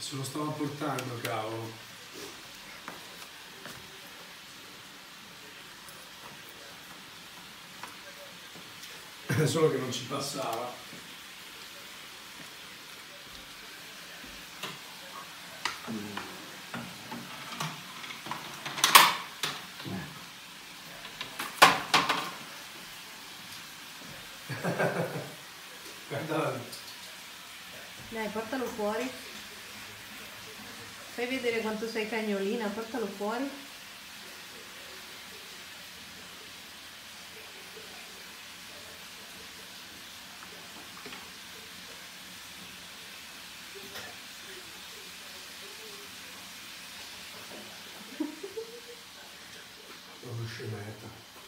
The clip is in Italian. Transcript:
Se lo stava portando, cavolo. Solo che non ci passava. Guardate. Dai, portalo fuori. Fai vedere quanto sei cagnolina, portalo fuori. Sono scemetta.